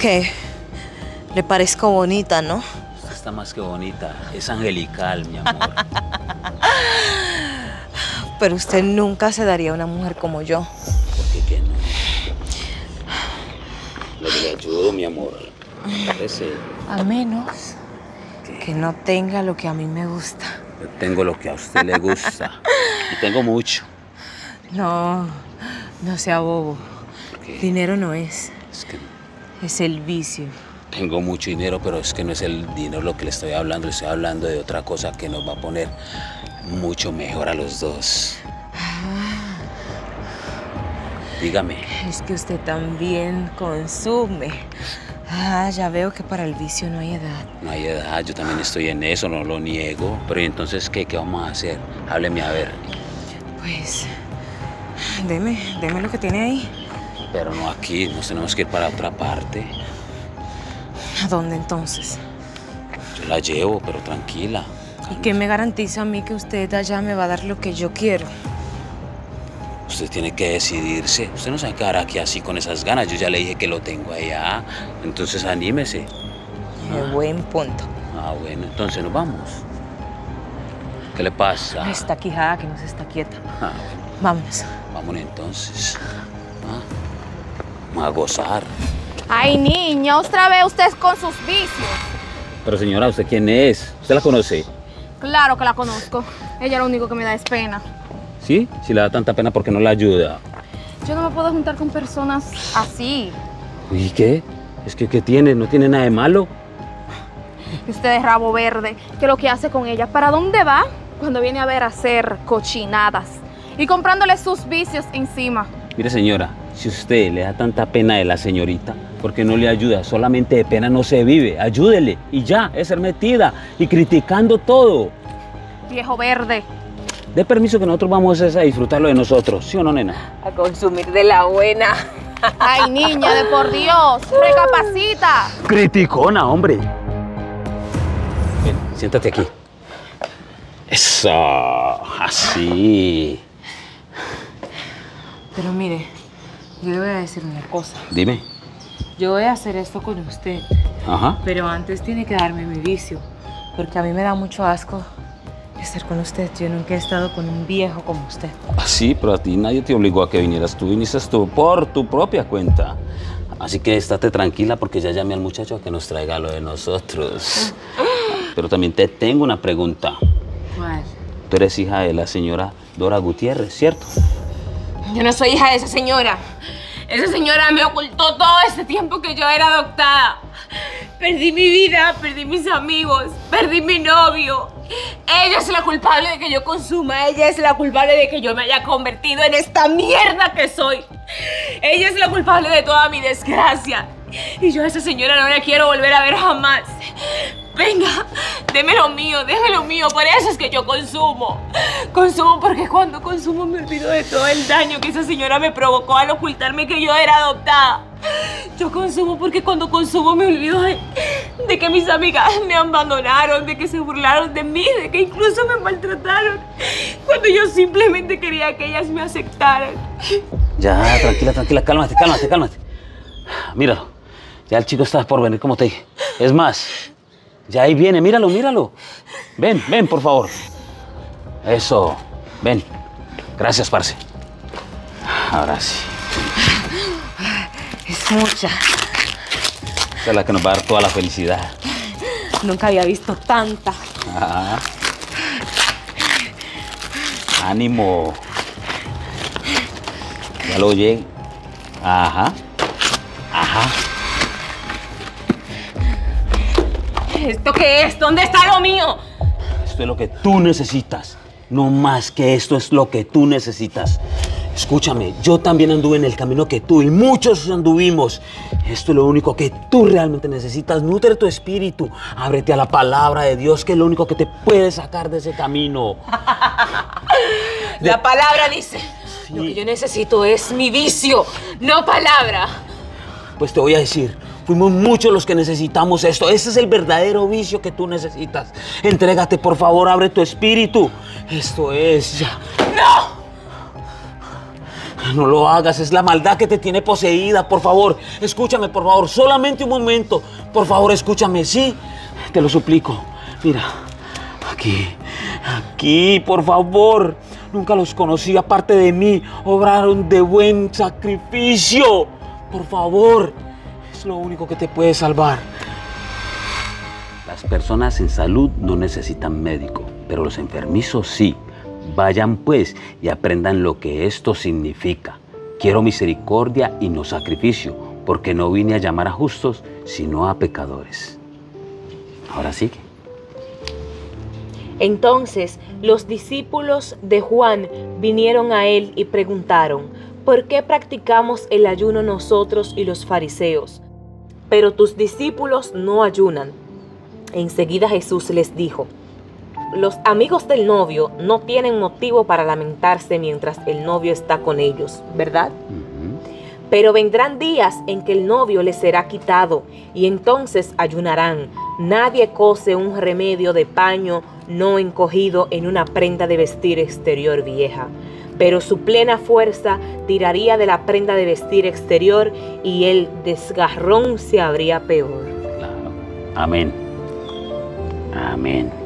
¿Qué? Le parezco bonita, ¿no? Usted está más que bonita. Es angelical, mi amor. Pero usted nunca se daría a una mujer como yo. ¿Por qué que no? Lo que le ayudo, mi amor. Parece. A menos que no tenga lo que a mí me gusta. Yo tengo lo que a usted le gusta. Y tengo mucho. No, no sea bobo. ¿Qué? Dinero no es. Es que Es el vicio. tengo mucho dinero, pero es que no es el dinero lo que le estoy hablando. Le estoy hablando de otra cosa que nos va a poner mucho mejor a los dos. Dígame. Es que usted también consume. Ah, ya veo que para el vicio no hay edad. No hay edad, yo también estoy en eso, no lo niego. Pero ¿y entonces qué? ¿Qué vamos a hacer? Hábleme a ver. Pues, deme lo que tiene ahí. Pero no aquí, nos tenemos que ir para otra parte. ¿A dónde entonces? Yo la llevo, pero tranquila. ¿Y qué me garantiza a mí que usted allá me va a dar lo que yo quiero? Usted tiene que decidirse. Usted no se va a quedar aquí así con esas ganas. Yo ya le dije que lo tengo allá. Entonces anímese. Buen punto. Ah, bueno, entonces nos vamos. ¿Qué le pasa? Está quijada que no se está quieta. Ah, bueno, Vámonos. vámonos entonces. Ah, vamos a gozar. Ay, niña, otra vez usted con sus vicios. Pero señora, ¿usted quién es? ¿Usted la conoce? Claro que la conozco. Ella lo único que me da es pena. ¿Sí? Si le da tanta pena, ¿por qué no la ayuda? Yo no me puedo juntar con personas así. ¿Y qué? Es que ¿qué tiene? ¿No tiene nada de malo? Y usted es rabo verde. ¿Qué es lo que hace con ella? ¿Para dónde va? Cuando viene a ver a hacer cochinadas. Y comprándole sus vicios encima. Mire, señora, si usted le da tanta pena de la señorita, ¿por qué no le ayuda? Solamente de pena no se vive. Ayúdele. Y ya, es ser metida y criticando todo. Viejo verde. Dé permiso que nosotros vamos a disfrutarlo de nosotros. ¿Sí o no, nena? A consumir de la buena. Ay, niña, de por Dios. Recapacita. Criticona, hombre. Ven, siéntate aquí. Eso, así. Pero mire, yo le voy a decir una cosa. Dime. Yo voy a hacer esto con usted, Ajá. pero antes tiene que darme mi vicio, porque a mí me da mucho asco estar con usted. Yo nunca he estado con un viejo como usted. Sí, pero a ti nadie te obligó a que vinieras tú. Viniste tú por tu propia cuenta. Así que estate tranquila porque ya llamé al muchacho a que nos traiga lo de nosotros. Pero también te tengo una pregunta. ¿Cuál? Tú eres hija de la señora Dora Gutiérrez, ¿cierto? Yo no soy hija de esa señora. Esa señora me ocultó todo este tiempo que yo era adoptada. Perdí mi vida, perdí mis amigos, perdí mi novio. Ella es la culpable de que yo consuma. Ella es la culpable de que yo me haya convertido en esta mierda que soy. Ella es la culpable de toda mi desgracia. Y yo a esa señora no la quiero volver a ver jamás. Venga, déme lo mío, déjeme lo mío. Por eso es que yo consumo. Consumo porque cuando consumo me olvido de todo el daño que esa señora me provocó al ocultarme que yo era adoptada. Yo consumo porque cuando consumo me olvido de que mis amigas me abandonaron, de que se burlaron de mí, de que incluso me maltrataron. Cuando yo simplemente quería que ellas me aceptaran. Ya, tranquila, tranquila, cálmate, cálmate, cálmate. Míralo, ya el chico está por venir, como te dije. Es más, ya ahí viene, míralo, míralo. Ven, ven, por favor. Eso, ven. Gracias, parce. Ahora sí. Es mucha. Esa es la que nos va a dar toda la felicidad. Nunca había visto tanta. Ah. Ánimo. Ya lo oye. Ajá. Ajá. ¿Esto qué es? ¿Dónde está lo mío? Esto es lo que tú necesitas. No más que esto es lo que tú necesitas. Escúchame, yo también anduve en el camino que tú y muchos anduvimos. Esto es lo único que tú realmente necesitas. Nutre tu espíritu. Ábrete a la palabra de Dios, que es lo único que te puede sacar de ese camino. La palabra dice. Sí. Lo que yo necesito es mi vicio, no palabra. Pues te voy a decir, fuimos muchos los que necesitamos esto. Ese es el verdadero vicio que tú necesitas. Entrégate, por favor, abre tu espíritu. Esto es ya. ¡No! No lo hagas, es la maldad que te tiene poseída. Por favor, escúchame, por favor, solamente un momento. Por favor, escúchame, ¿sí? Te lo suplico. Mira, aquí, por favor. Nunca los conocí aparte de mí. Obraron de buen sacrificio. Por favor, es lo único que te puede salvar. Las personas en salud no necesitan médico, pero los enfermizos sí. Vayan pues y aprendan lo que esto significa. Quiero misericordia y no sacrificio, porque no vine a llamar a justos, sino a pecadores. Ahora sigue. Entonces los discípulos de Juan vinieron a él y preguntaron: ¿por qué practicamos el ayuno nosotros y los fariseos, pero tus discípulos no ayunan? Enseguida Jesús les dijo: los amigos del novio no tienen motivo para lamentarse mientras el novio está con ellos, ¿verdad? Pero vendrán días en que el novio les será quitado y entonces ayunarán. Nadie cose un remedio de paño no encogido en una prenda de vestir exterior vieja, pero su plena fuerza tiraría de la prenda de vestir exterior y el desgarrón se habría peor. Claro. Amén. Amén.